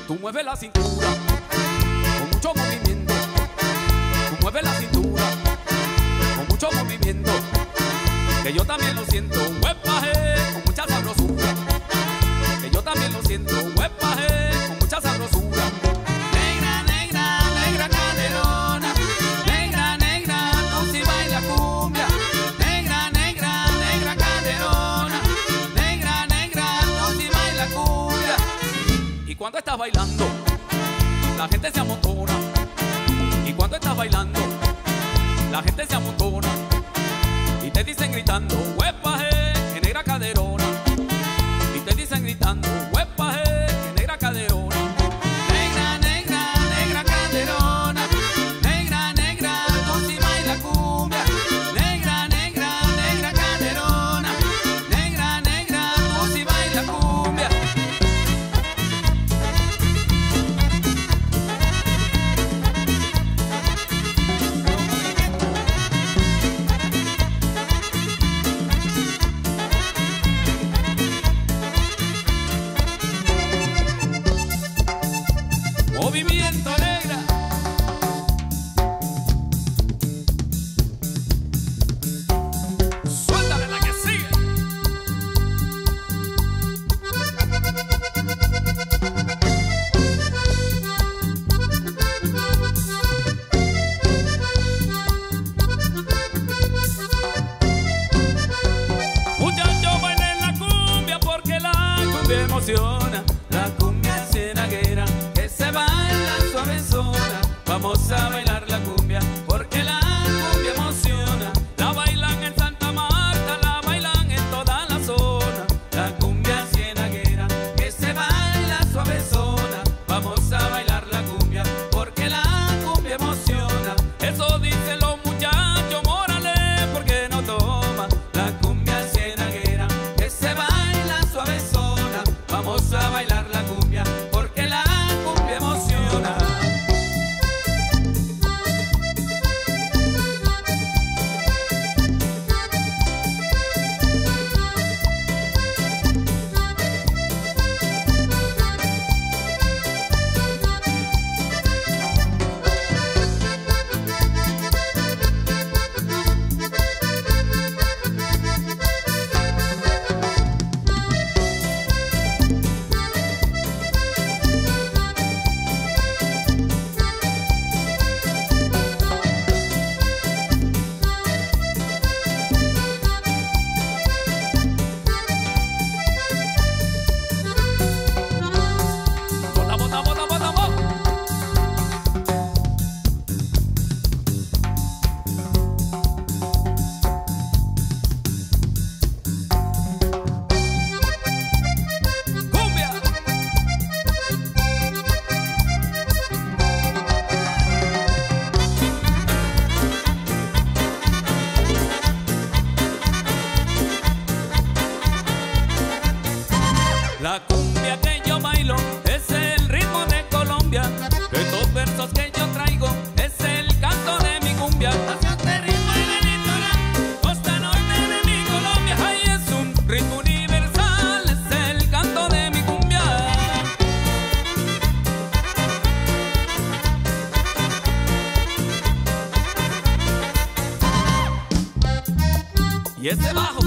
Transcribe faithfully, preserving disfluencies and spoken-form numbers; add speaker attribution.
Speaker 1: Tú mueves la cintura con mucho movimiento. Tú mueves la cintura con mucho movimiento. Que yo también lo siento, huepaje, con mucha sabrosura. Que yo también lo siento, huepaje, con mucha sabrosura. Negra, negra, negra caderona. Negra, negra, tú si baila cumbia. Negra, negra, negra caderona. Negra, negra, tú si baila cumbia. Y cuando estás bailando, la gente se amontona. Y cuando estás bailando, la gente se amontona. Y te dicen gritando, huepaje, que negra caderona. Y te dicen gritando, huepaje, que negra caderona. Negra, negra, negra caderona. Negra, negra, tú si baila cumbia. Negra, negra, negra caderona. Negra, negra, tú si baila cumbia. Movimiento negra. Suéltame la que sigue. Muchachos, bailen la cumbia porque la cumbia emociona. La cumbia cienaguera que se baila suavezona. Vamos a bailar la cumbia porque la cumbia emociona. La bailan en Santa Marta, la bailan en toda la zona. La cumbia cienaguera que se baila suavezona. Vamos a bailar la cumbia porque la cumbia emociona. Eso dicen los muchachos morales porque no toma. La cumbia cienaguera que se baila suavezona. Vamos a bailar la cumbia porque la cumbia emociona. Bota, bota, bota, bota, bota. Cumbia. La cumbia que yo bailo es el ritmo de Colombia. Estos versos que yo traigo es el canto de mi cumbia. Hacia este ritmo en el litoral, costa norte de mi Colombia. Ay, es un ritmo universal, es el canto de mi cumbia. Y ese bajo